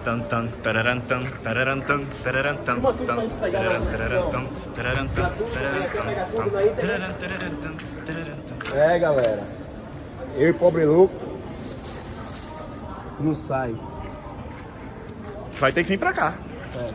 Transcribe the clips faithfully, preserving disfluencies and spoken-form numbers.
tan tan tararan tan tararan tan tararan tan tan tararan tararan tan tararan tan tararan tan tararan tan. É, galera. Eu e pobre louco não sai. Vai ter que vir pra cá. É.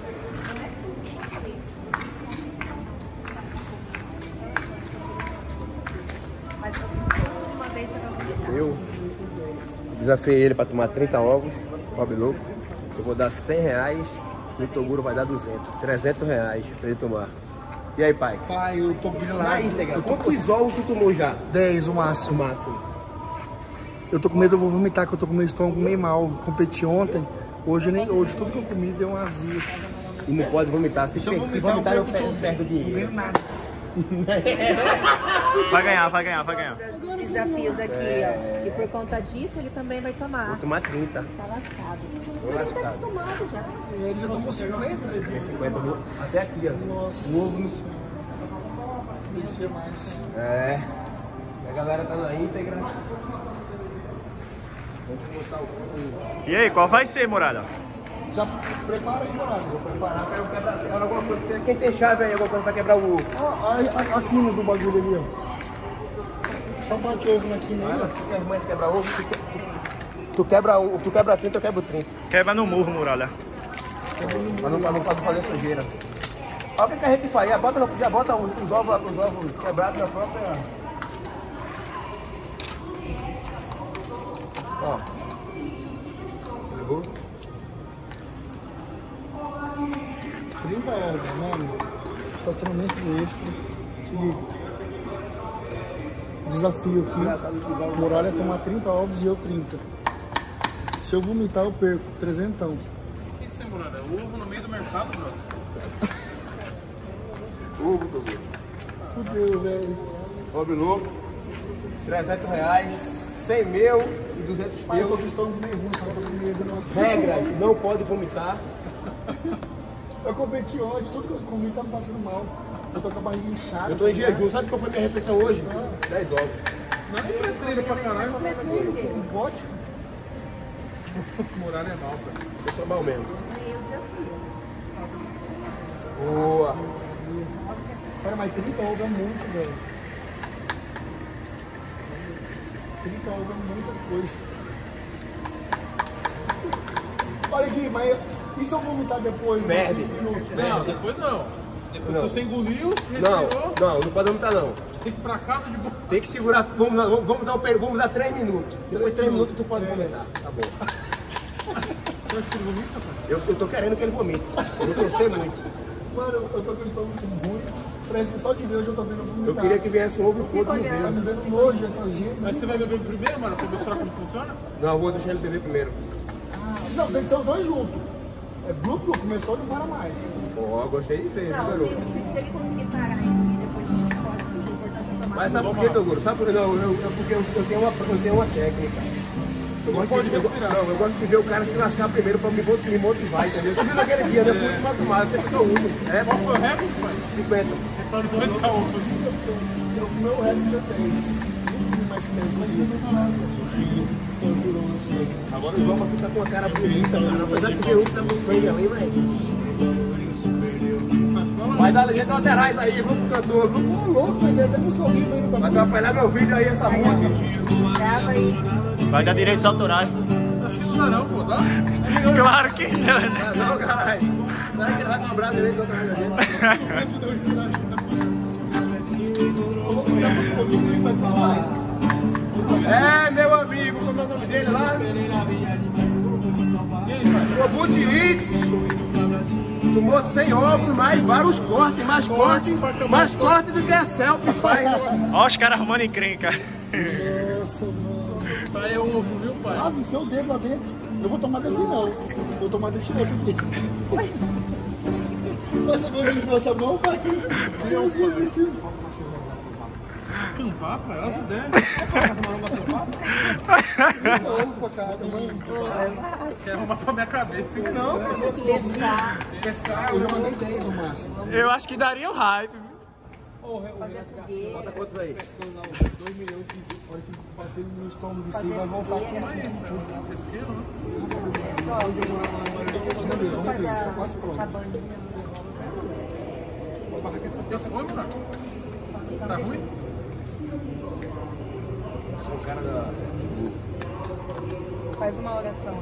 Eu desafiei ele para tomar trinta ovos, pobre louco. Eu vou dar cem reais e o Toguro vai dar duzentos, trezentos reais para ele tomar. E aí, pai? Pai, eu tô grilado. Na íntegra, quantos ovos tu tomou já? dez o máximo. O máximo. Eu tô com medo, eu vou vomitar, que eu tô com meu estômago meio mal. Eu competi ontem, hoje nem hoje, tudo que eu comi deu um azia. E não pode vomitar. Se, Se eu se vomitar, vomitar, eu, eu perco perco, tudo. perdo Não dinheiro. veio nada. Vai ganhar, vai ganhar, vai ganhar. Desafios aqui, ó. E por conta disso, ele também vai tomar. Vou tomar trinta. Tá lascado. Tô Mas ele tá lascado. acostumado já. Ele já tomou cinquenta. cinquenta mil. Até aqui, ó. Nossa. O ovo no... Descia mais. É. A galera tá na íntegra. Vamos botar o... E aí, qual vai ser, Muralha? Já prepara aí, Morado. Vou preparar pra eu quebrar quebrar alguma coisa. Quem tem chave aí, alguma coisa pra quebrar o ovo? Ó, a, a, a quina do bagulho ali, ó. Só bate ovo na quina aí, Ah, ó. tu quer mais quebrar ovo? Tu, que- tu quebra o tu quebra trinta, eu quebro trinta. Quebra no murro, Muralha. Pra não, pra não fazer sujeira. Olha o que, que a gente faz. Já bota, já bota os, os ovos, os ovos quebrados na própria. Ó. Pegou? trinta ovos, mano. Estacionamento extra. Se liga. Desafio aqui. Muralha é tomar trinta ovos e eu trinta. Se eu vomitar, eu perco. Trezentão. O que isso é, Muralha? É ovo no meio do mercado, brother? Ovo, Toguro. Fudeu, velho. Pobre louco. trezentos reais. cem mil e duzentos Pai, eu tô mil. com o estômago meio ruim, tava com medo. Não. Regra, não pode vomitar. Eu competi ontem, tudo que eu comi tá me passando mal. Eu tô com a barriga inchada. Eu tô em jejum. Sabe qual foi minha refeição hoje? dez ovos. Não é pré-treino pra caralho, mas Um pote? Muralha é mal, cara. Eu sou mal mesmo. Boa. Cara, mas trinta ovos é muito, velho. trinta ovos é muita coisa. Olha aqui, mas e se eu vomitar depois? né? Perde. Cinco minutos? Não, depois não. Depois Não. se você engoliu, se Não, respirou, não, não pode vomitar não. tem que ir pra casa de boa. Tem que segurar, vamos, dar- vamos, vamos dar, um, peri- vamos dar três minutos. Depois de três minutos tu pode vomitar. Tá bom. Você acha que ele vomita, pai? Eu, eu tô querendo que ele vomite. Eu vou torcer muito. Mano, eu tô com o estômago ruim. Parece que só de ver eu já tô vendo eu vomitar. Eu queria que viesse um ovo e fogo no Tá dedo. me dando nojo essa gente. Mas você vai beber primeiro, mano, pra mostrar como funciona? Não, eu vou deixar ele beber primeiro. Não, tem que ser os dois juntos. É blu, blu, começou e não para mais. Ó, gostei de ver, viu, Não, se, garoto? se, se ele conseguir parar e depois não pode sim, o importante é tomar. Mas sabe por quê, Toguro? Sabe por quê? Não, eu, eu, porque eu, eu, tenho uma, eu tenho uma técnica. Eu gosto, pode de, eu, respirar. não, eu gosto de ver o cara se lascar primeiro pra me mot- me motivar, entendeu? Tu viu naquele dia, né? Eu fui última tomada, sempre sou último. É, Qual foi o recorde, pai? cinquenta. cinquenta ovos. Eu comi o resto já dez. Mais que dez. Agora o João aqui tá com a cara bonita, mano. Apesar que o um tá com sangue ali, velho. Vai dar letra laterais aí, vamos pro cantor. Vamos. Ô, louco, vai ter até música horrível aí no Vai bagulho. atrapalhar meu vídeo aí, essa música. Grava aí. Vai dar direitos autorais. Acho que não dá não, pô, dá? Claro que não, né? Não, caralho. Será que ele vai cobrar direito do canal dele? Eu vou colocar a música horrível aí, vai falar. É, meu amigo, como é o nome dele lá? O Boot Hits. Tomou cem ovos, mais vários cortes, mais corte, mais corte do que a selfie faz. Ó os caras arrumando encrenca. Nossa, mano. Tá aí o ovo, viu, pai? Ah, enfiou o dedo lá dentro. Eu vou tomar desse não. Eu vou tomar desse outro aqui. Essa mão me enfiou essa mão, pai. Tampar, pai, olha as ideias. Quer pra casa maromba tampar? trinta ovos pra cada, mano. Quer arrumar pra minha cabeça? Não, Eu sou assim, eu pescar. já mandei dez o máximo. Eu acho que daria o hype. Fazer fogueira. Bota quantos aí? dois milhões de vídeos. Olha que bateu no estômago disso aí, vai voltar com Aí, pesqueiro, né? Top. ver, vamos ver. Tá quase pronto. A bandinha. Vou barrar com essa Já foi, mano? Tá ruim? Sou o cara da... Faz uma oração.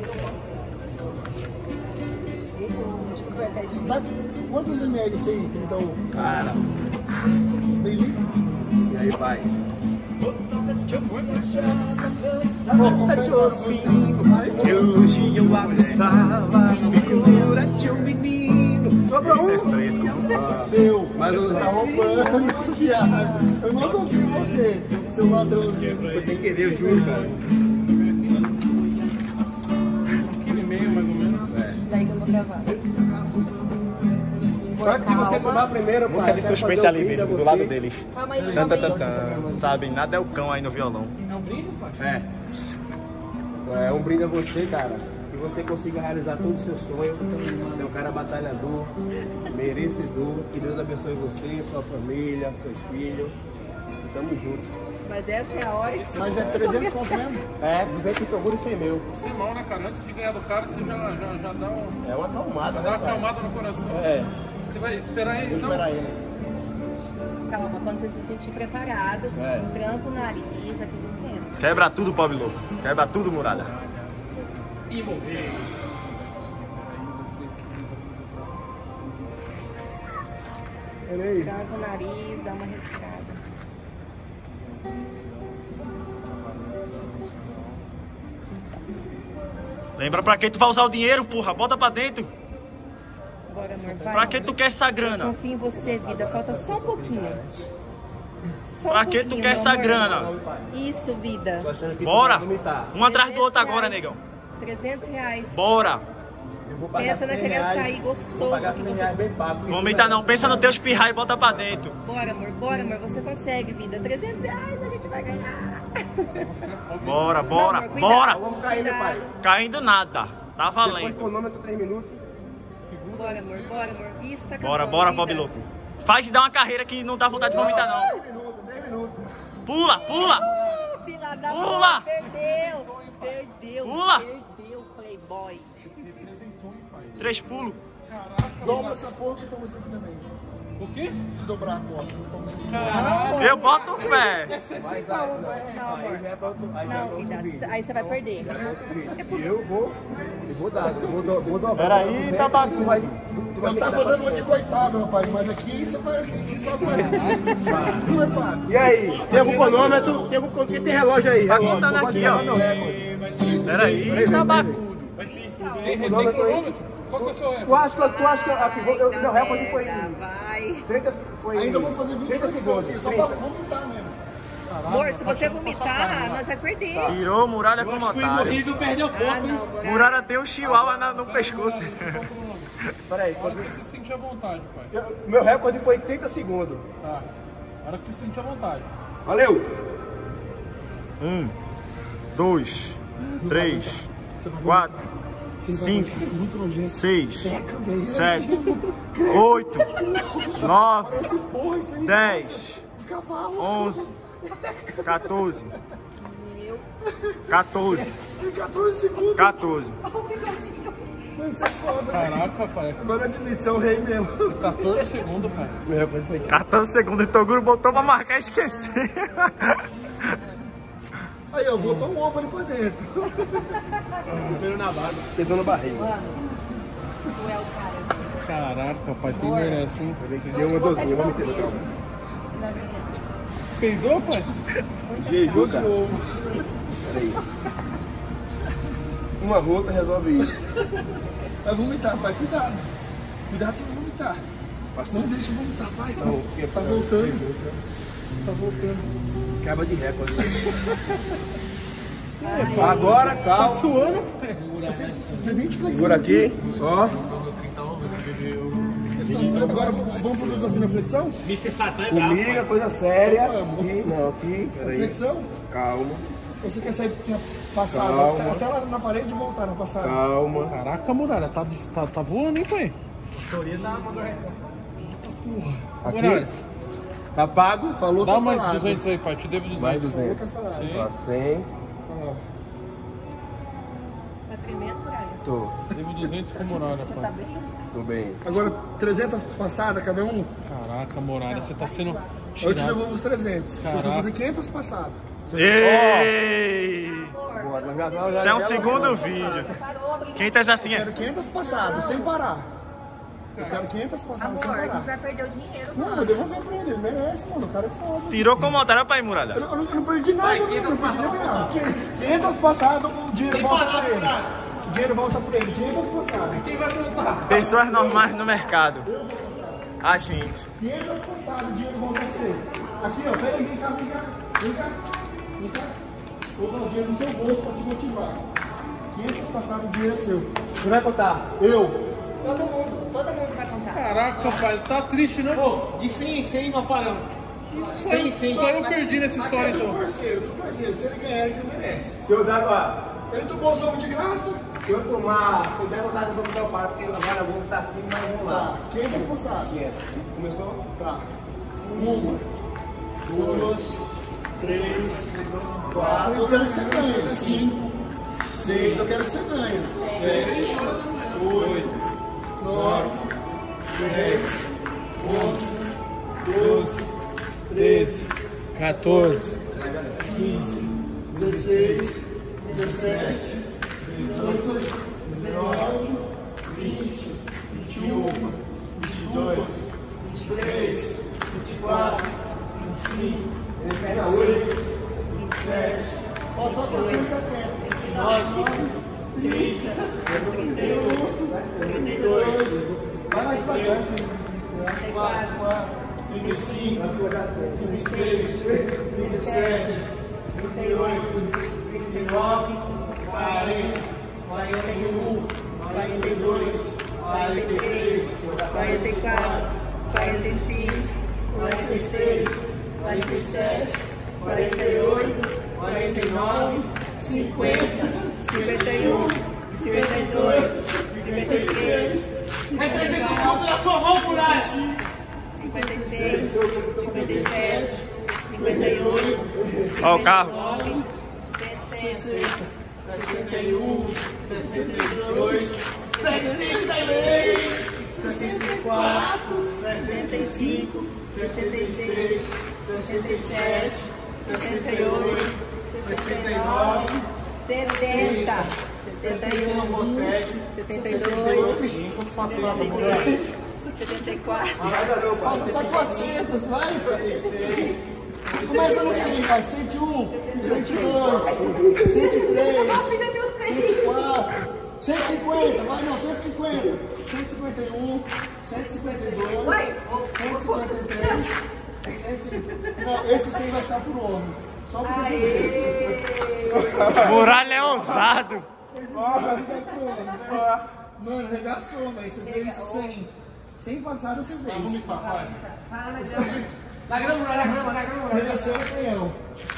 Tá, quantos ml isso aí, trinta e um? Cara, Bem líquido? e aí, pai? Já foi, mano? Volta de ossinho, que hoje eu avistava figura de um menino. Sobra Isso é um. fresco. seu, mas você tá roubando, viado. Eu não confio em você, seu ladrãozinho. Vou sem querer, eu juro, cara. Um quilo e meio, mais ou menos. Daí que eu vou gravar. Só que se você tomar primeiro, pai, Música de quero suspense fazer um ali, brinde a do você. lado deles. Calma aí, Tan, calma tan, aí. tan, tan. Sabe, nada é o cão aí no violão. É um brinde, pai? É. É um brinde a você, cara. Que você consiga realizar todo o seu sonho. Ser um cara batalhador, merecedor. Que Deus abençoe você, sua família, seus filhos. E tamo junto. Mas essa é a hora que Mas é trezentos conto mesmo? É, duzentos toguro e cem mil. Você é mal, né, cara? Antes de ganhar do cara, você já, já, já dá, um, É uma acalmada, dá né, uma pai? acalmada no coração. É, Você vai esperar ele, vou então? esperar ele. calma, quando você se sentir preparado, É. tranca o nariz, aquele esquema. Quebra tudo, pobre louco. Quebra tudo, muralha. E você? Olha aí. Tranca o nariz, dá uma respirada. Lembra pra que tu vai usar o dinheiro, porra? Bota pra dentro. Bora, amor, vai. Pra que tu quer essa Eu grana? confio em você, vida. Falta só um pouquinho. Só um Pra que tu pouquinho, quer meu essa amor. grana? Isso, vida. Tô achando que Bora. tu vai vomitar. Um atrás do outro trezentos agora, reais. negão. trezentos reais. Bora. Eu vou pagar Pensa cem naquele reais, açaí Vou gostoso pagar que cem você... reais bem pago. Vomita não. Pensa no teu espirrar e bota pra dentro. Bora, amor, bora, amor. Você consegue, vida. trezentos reais a gente vai ganhar. Bora, bora, Não, amor, bora. Vamos caindo, pai. Caindo nada. Tá Depois valendo. cronômetro três minutos. Bora, amor, bora, amor. Isso, tá Bora, acabando, bora, vida. pobre louco. Faz e dá uma carreira que não dá vontade de vomitar, não. três minutos, três minutos. Pula, pula. Uh, Filha da Pula! mãe, perdeu. Perdeu. Pula! Perdeu, playboy. Três pulos. Dobra essa porra que toma isso aqui também. O quê? Se dobrar a costa, toma isso aqui. Caralho! Eu boto fé. Mas aí, Não, aí amor. já é pra outro, aí já é Não, pra outro vídeo. vida. Aí você vai perder. E eu vou, eu vou dar, eu vou, do, vou dobrar. Peraí, duzentos, tabaco. tu vai, tu, tu vai Eu ter que tava dar dando uma de quatrocentos. coitado, rapaz, mas aqui você vai. Aqui só vai. Não é fácil. E aí, tem algum cronômetro? Tem algum cronômetro? Tem relógio aí, Tá relógio. contando Vou aqui, botar ó. meu recorde. Peraí, tabacudo. Vai se Tem fuder. Tem cronômetro aí? cronômetro? Qual que é o seu Tu recorde? acha que eu, tu acha que eu, aqui, vou- eu, meu recorde foi Vai. trinta, foi Ainda vou fazer vinte trinta flexões aqui, segundos. só pra vomitar mesmo. Amor, se você vomitar, nós vai perder. Tirou muralha como otário. Horrível, perdeu o Ah, posto, hein? não, bora. Muralha tem um chihuahua na- no pescoço. Peraí, A hora que você se sentir à vontade, pai. eu- meu recorde foi trinta segundos. Tá. A hora que você se sentir à vontade. Valeu! Um, dois, três, quatro, cinco, Muito nojento. seis, velho. sete, oito, nove, Parece porra isso aí. dez, De cavalo. onze, quatorze, quatorze, Em quatorze segundos. quatorze. Mano, isso é foda. Caraca, pai. Agora admite, você é o rei mesmo. quatorze segundos, pai. Meu recorde foi quatorze segundos. O Toguro botou pra marcar e esquecer. Aí, eu vou tomar um ovo ali pra dentro. primeiro na vaga, pesando barriga. Mano, tu é o cara. Caraca, pai, tu merece, hein? Peraí que deu uma dozinha, vamos tirar, calma. Peidou, pai? Jejum, cara. Peraí. Uma rota resolve isso. Vai vomitar, pai, cuidado. Cuidado se vai vomitar. Não deixa eu vomitar, vai. Não, porque Tá voltando. Tá voltando. acaba de recorde. Agora, calma. Tá suando, pai. Tem vinte flexões. Segura aqui, ó. Agora vamos fazer o desafio na flexão? Comigo, coisa séria. Aqui, não, aqui. Peraí. Flexão? Calma, Você quer sair na passada, Calma. até, até lá na parede e voltar na passada? calma. Caraca, muralha, tá, tá, tá voando, hein, pai? Aqui. Tá pago? Falou, Dá tá mais falado. duzentos aí, pai. Te devo duzentos. Mais Falou, duzentos. tá falado. Ó, cem. Tá lá. Tá tremendo, Braga? Tô. Devo duzentos com Muralha, Você pai. tá bem? Tô bem. Agora, trezentas passadas cada um? Caraca, Muralha, você tá sendo Eu te tirado. devolvo os trezentos. Vocês vão fazer quinhentas passadas. Ei! Boa, nós já- nós já- Isso é um já- segundo vídeo. Parou, obrigado. quinhentas assim Eu é. quero quinhentas passadas, sem parar. Eu quero quinhentas passadas sem Amor, a gente parar. vai perder o dinheiro, Não, eu mano. devolver pra ele. Ele merece, mano. O cara é foda. Tirou como otário, pai, Muralha. Eu não, eu não- eu não perdi nada, eu não perdi nada. quinhentas passadas, o dinheiro volta pra ele. O dinheiro volta pra ele. quinhentas passadas. Quem vai perguntar? Pessoas normais no mercado. A gente. quinhentas passadas, o dinheiro volta pra vocês. Aqui, ó. Pega aí, vem cá, vem cá. Vem cá. Vem cá. Vou dar o dinheiro no seu bolso pra te motivar. quinhentas passadas, o dinheiro é seu. Você vai contar? Eu. Todo mundo, todo mundo vai contar. Caraca, pai, tá triste, não? Pô, de cem em cem nós paramos. Sim, sim. Só eu perdi nessa Aqui história, é do então. parceiro, do parceiro. Se ele ganhar, ele merece. Se eu dar agora, Ele tomou os ovos de graça? se eu tomar, se eu der vontade, eu vou me dar o par, porque agora vou estar aqui, mas vamos Tá. lá. quinhentas passadas. Começou? Tá. Uma, duas, três, quatro. Eu quero que você ganhe. Cinco, seis. Eu quero que você ganhe. Sete, oito, nove, dez, onze, doze, treze, quatorze. quinze, dezesseis, dezessete, dezoito, dezenove, vinte, vinte e um, vinte e dois, vinte e três, vinte e quatro, vinte e cinco, vinte e seis, vinte e sete, falta só quatrocentos e setenta, vinte e nove, trinta, trinta e um, trinta e dois, vai mais devagar, trinta e quatro, trinta e cinco, trinta e seis, trinta e sete, trinta e oito, trinta e nove, quarenta, quarenta e um, quarenta e dois, quarenta e três, quarenta e quatro, quarenta e cinco, quarenta e seis, quarenta e sete, quarenta e oito, quarenta e nove, cinquenta, cinquenta e um, cinquenta e dois, cinquenta e três, cinquenta e quatro, na sua mão, Muralha! cinquenta e seis, cinquenta e sete, cinquenta e oito, Ó o carro. sessenta, sessenta e um, sessenta e dois, sessenta e três, sessenta e quatro, sessenta e cinco, sessenta e seis, sessenta e sete, sessenta e oito, sessenta e nove, setenta, setenta e um, setenta e dois, setenta e três, setenta e quatro, falta só quatrocentos, vai! Começa no cem, vai, cento e um, cento e dois, cento e três, cento e quatro, cento e cinquenta, vai não, cento e cinquenta, cento e cinquenta e um, cento e cinquenta e dois, cento e cinquenta e três, cento e cinquenta. Não, esse cem vai ficar por ovo, só porque você fez. Muralha é ousado. Esse cem vai ficar por ovo. Mano, arregaçou, velho, você fez cem. cem passadas você fez. fala na grama. Na grama, na grama, na grama. Arregaçou o cem.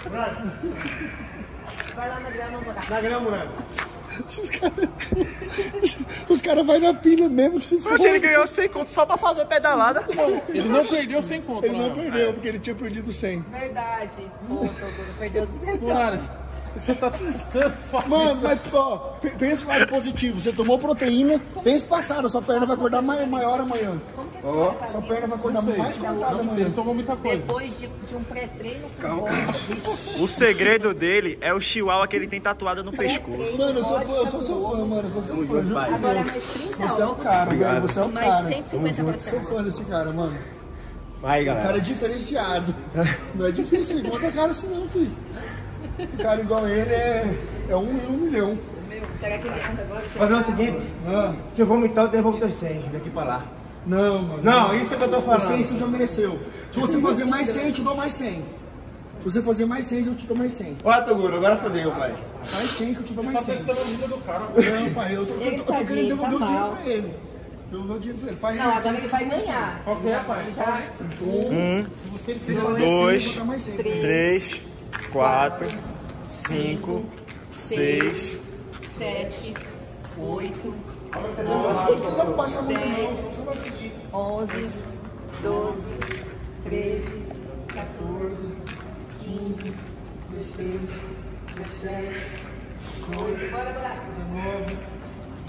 Vai lá na grama, morar. Na grama, Muralha. Os caras os cara vão na pilha mesmo que se for. Poxa, ele ganhou cem conto só pra fazer pedalada. Ele não perdeu sem conta, Ele não perdeu, porque ele tinha perdido cem. Verdade. Pô, Toguro, perdeu duzentos. Muralha, você tá testando sua Mano, mas ó, pe- pensa no lado positivo. Você tomou proteína, fez passada, sua perna vai acordar mai- maior amanhã. Como que esse Ó, cara tá sua vivo? perna vai acordar mais cortada Ele amanhã. tomou muita coisa. Depois de, de um pré-treino com bola. O segredo dele é o chihuahua que ele tem tatuado no pescoço. Mano, eu sou fã, eu sou seu fã, mano. Eu sou seu fã. juro por Agora Deus. mais trinta, Você é o cara, velho. Você é o mais cara. cento e cinquenta pra Sou cima. fã desse cara, mano. Vai, O cara galera. é diferenciado. Não é difícil ele encontra cara assim não, filho. Um cara igual ele é, é um em um milhão. Meu, será que ele entra agora? Fazer o seguinte, Ah, se eu vomitar, eu devolvo teus cem daqui pra lá. não, mano. Não, isso é que eu tô falando. cem você já mereceu. Se você fazer mais cem, eu te dou mais cem. Se você fazer mais cem, eu te dou mais cem. Ó, Toguro, agora fodeu, pai. Mais cem que eu te dou mais cem. Testando a vida do cara. Não, pai, eu tô, eu tô, eu tô Tadinho, querendo devolver tá o dinheiro mal. pra ele. Devolver o dinheiro pra ele. Faz Não, mais agora cem ele que eu vai te dou mais ganhar. Qual que é, pai? Já Um, cem. Se ele fazer cem, eu dois, vou dar mais cem. três, quatro, cinco, seis, sete, oito, Não precisa baixar muito não, só vai conseguir. onze, doze, treze, quatorze, quinze, dezesseis, dezessete, dezoito, bora, bora. dezenove,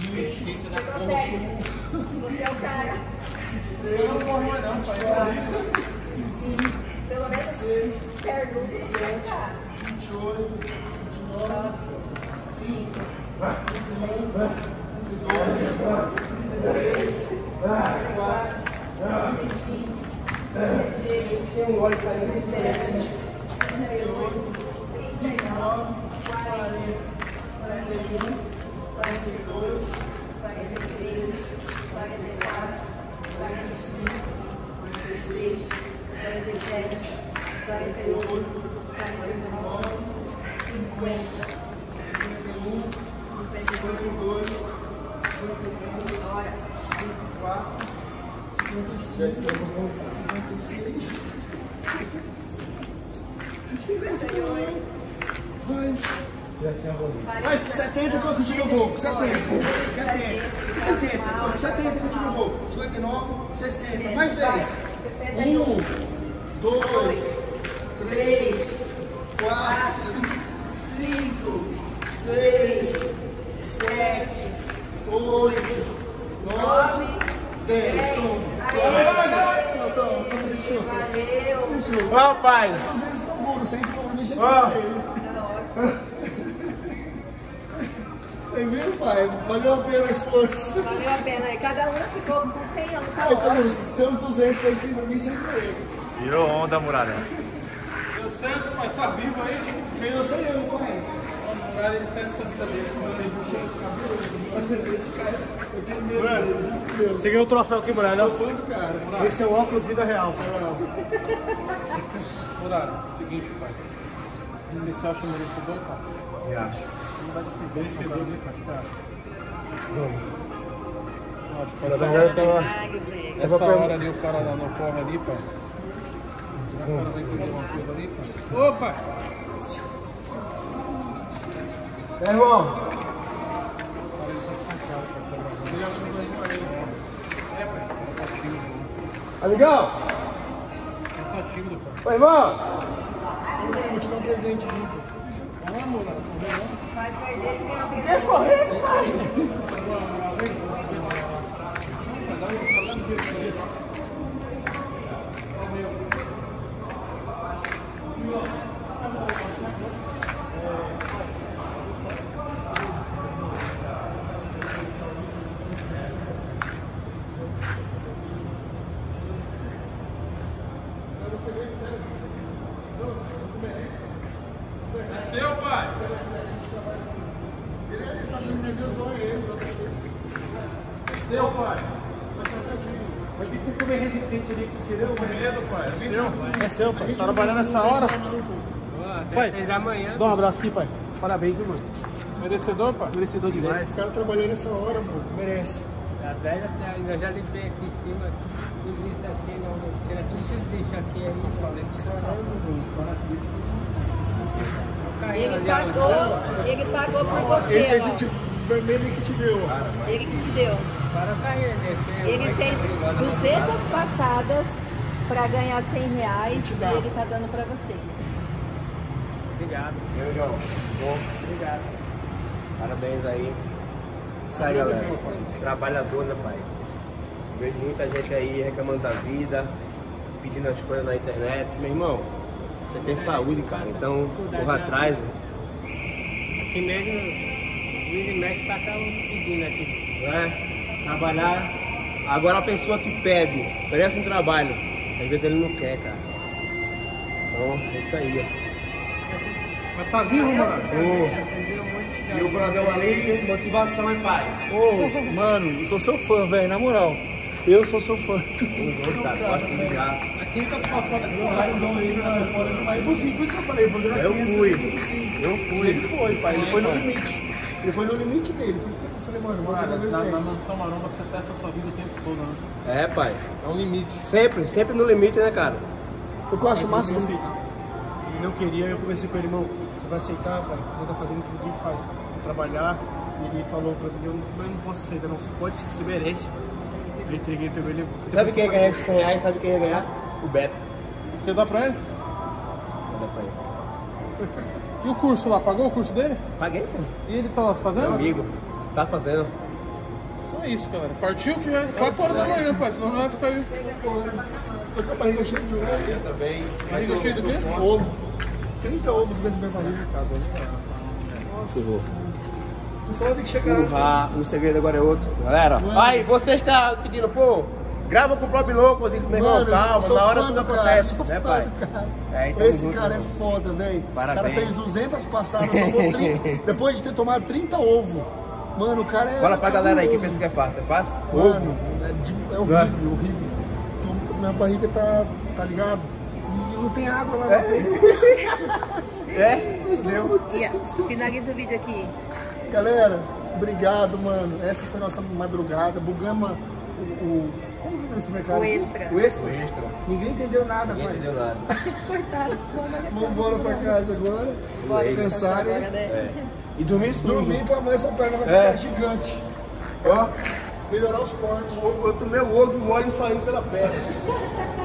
Resistência da Você consegue. Você é o cara. Eu não morro mais não, pai. Sim. Pelo menos pergunta se vai estar. vinte e oito, vinte e nove, trinta, trinta e um, trinta e dois, trinta e três, trinta e quatro, trinta e cinco, trinta e seis, trinta e sete, trinta e oito, trinta e nove, quarenta, quarenta e um, quarenta e dois, quarenta e três, quarenta e quatro, quarenta e cinco, quarenta e seis, quarenta e sete, quarenta e oito, quarenta e nove, cinquenta, cinquenta e um, cinquenta e dois, cinquenta e três, cinquenta e quatro, cinquenta e cinco, cinquenta e seis, cinquenta e oito, vai. Mas setenta que eu digo eu vou, setenta, setenta, setenta, setenta que eu digo eu vou, cinquenta e nove, sessenta, mais dez, um, dois, três, quatro, cinco, seis, sete, oito, nove, dez. Não, toma, fechou. Valeu. Fechou. Ó, pai. Às vezes estão bons, sem fome, sem Ó. fome. Tá ótimo. Você viu, pai? Valeu a pena o esforço. Valeu a pena. E cada um ficou com cem anos. Tá Então, ótimo. seus duzentos foi sempre pra mim, sempre pra ele. Virou onda, muralha. Eu sei que vai estar vivo aí. Veio você e eu, correto. O cara ele tá escondida dele. Quando ele puxa o cabelo. Esse cara, eu tenho medo dele, meu Deus. Você ganhou o troféu aqui, Muralha? Sou fã do cara. Esse é o óculos vida real, pai. Horário, seguinte, pai. Você se acha merecedor, pai? Eu acho. Não vai se merecedor, né, pai? Você acha? Vamos. Você acha que Na essa verdade, eu hora, tava... Ai, que brega. Eu vou essa perguntar- hora ali o cara lá não corre ali, pai? O cara vai pegar uma coisa ali, pai? Ô, pai! É, irmão. Amigão. Tá tímido, pai. Oi, irmão. Vou te dar um presente aqui. Vamos lá, moleque. Vai perder de ganhar presente. É seu, pai! Ele tá achando que desejou ele. É seu, pai! Vai ter que ser comer resistente ali, que você entendeu? Medo, pai! É seu! É seu, pai. Tá trabalhando essa hora. Pai, seis da manhã. dá um abraço aqui, pai. Parabéns, viu, mano? Merecedor, pai? Merecedor demais. O cara trabalhando essa hora, pô, merece. As velhas, eu já limpei aqui em cima, tudo isso aqui, não, tira tudo esses bichos aqui aí. Eu falei pro Ele pagou, ele pagou por você, Ele fez ó. esse tipo vermelho que te deu, ó. Ele que te deu. Para a carreira desse. Ele fez duzentas passadas para ganhar cem reais e ele tá dando para você. Obrigado, E aí, João? Bom, obrigado. parabéns aí. Isso aí, galera. Trabalhador, né, pai? Vejo muita gente aí reclamando da vida, pedindo as coisas na internet. Meu irmão, você tem saúde, cara. Então, corra atrás. Aqui mesmo, vira e mexe, passa um pedindo aqui. Né? Trabalhar. Agora a pessoa que pede, oferece um trabalho, às vezes ele não quer, cara. Então, é isso aí, ó. Mas tá vivo, mano? Ô, e o Brandão ali, motivação, hein, pai? Ô, mano, eu sou seu fã, velho, na moral. Eu sou seu fã. Tamo junto, cara. Gosto de graça. A quinta passadas aqui, Ai, não, ele não, fora demais. É impossível, por isso que eu falei, fazer Eu fui. Eu fui. Ele foi, pai, ele foi no limite. Ele foi no limite dele, por isso que eu falei, mano, vou Cara, fazer na, na você. mansão maromba você testa a sua vida o tempo todo, né? É, pai. É um limite. Sempre, sempre no limite, né, cara? O que eu acho massa do Ele não queria, eu conversei com ele, irmão. Você vai aceitar, pai? Você tá fazendo o que ninguém faz, trabalhar. E ele falou pra mim, eu não, eu não posso aceitar, não. Você pode, você merece. Eu entreguei, pegou ele. Sabe quem ia ganhar esses cem reais? Sabe quem ia ganhar? O Beto. Você dá pra ele? Vou dar pra ele. E o curso lá? Pagou o curso dele? Paguei, pô. E ele tá Meu fazendo? amigo. Tá fazendo. é isso, galera. Partiu que é quatro horas da manhã, pai. Senão não vai ficar aí. Tô com a barriga cheia de ovo. Também. Barriga cheia do quê? Ovo. trinta ovos dentro da minha barriga. Nossa, O foda tem que chegar. Ah, o segredo agora é outro. Galera, Mano. aí você está pedindo, pô, grava com o próprio louco, eu digo, meu irmão, Mano, eu calma, sou na hora fã tudo do cara, acontece, sou né, fã pai? do cara. É, tamo Esse junto, cara irmão. é foda, velho. O cara Parabéns. fez duzentas passadas, tomou trinta, depois de ter tomado trinta ovos. Mano, o cara é. Fala pra galera aí que cabuloso. pensa que é fácil, é fácil? Mano, é, de- é horrível, horrível. Tô- minha barriga tá, tá ligado? E não tem água lá no peito. É? Nós estamos Deu. fudidos. E, ó, finaliza o vídeo aqui. Galera, obrigado, mano. Essa foi a nossa madrugada. Bugamos o, o. Como que é esse mercado? O extra. O extra? O extra. Ninguém entendeu nada, Ninguém pai. entendeu nada. Coitado. Vamos embora pra casa agora. Bora Descansar, agora, né? né? É. E dormir sujo. Dormir pra amanhã essa perna vai É. ficar gigante. Ó, Melhorar os cortes. eu, eu tomei o ovo e o óleo saindo pela perna.